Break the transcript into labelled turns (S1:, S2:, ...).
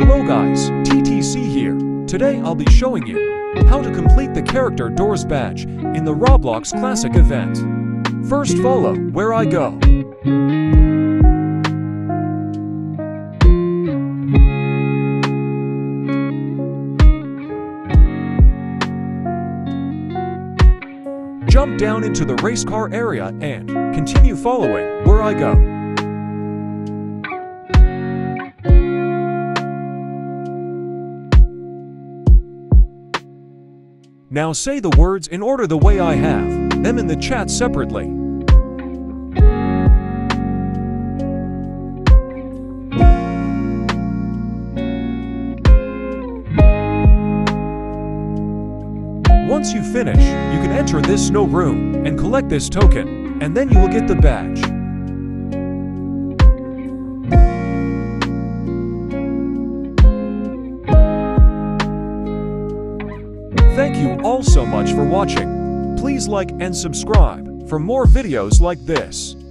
S1: Hello guys, TTC here. Today I'll be showing you how to complete the character Doors badge in the Roblox Classic event. First follow where I go. Jump down into the race car area and continue following where I go. Now say the words in order the way I have them in the chat separately. Once you finish, you can enter this snow room and collect this token, and then you will get the badge. Thank you all so much for watching. Please like and subscribe for more videos like this.